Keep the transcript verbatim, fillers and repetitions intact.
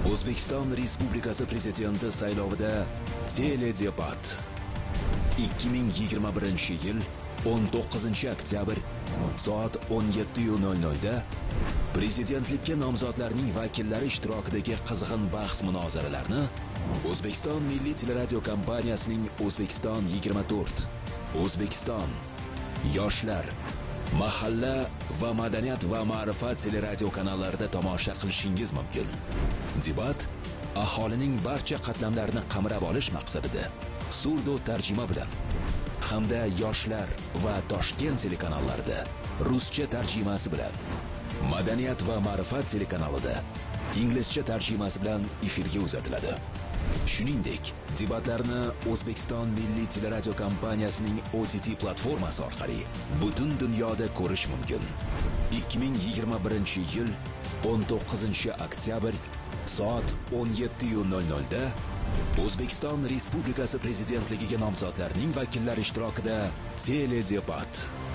O'zbekiston Respublikasi Prezidenti saylovida teledebat. ikki ming yigirma birinchi yil o'n to'qqizinchi oktyabr soat o'n yetti nol nol da prezidentlikka nomzodlarning vakillari ishtirokidagi qizg'in bahs-munozaralarni O'zbekiston Milliy teleradio kompaniyasining O'zbekiston yigirma to'rt, O'zbekiston, Yoshlar, Mahalla va Madaniyat va Ma'rifat teleradio kanallarida tomosha qilishingiz mumkin. Debat aholining barcha qatlamlarini qamrab olish maqsadida surdo tarjima bilan hamda Yoshlar va Toshkent telekanallarida ruscha tarjimasi bilan, Madaniyat va Ma'rifat telekanalida inglizcha tarjimasi bilan efirga uzatiladi. Shuningdek, debatlarni O'zbekiston Milliy teleradio kompaniyasining O T T platformasi orqali butun dunyoda ko'rish mumkin. ikki ming yigirma birinchi yil o'n to'qqizinchi oktyabr soat o'n yetti nol nol da O'zbekiston Respublikasi prezidentligiga nomzodlarning vakillari ishtirokida teledebat.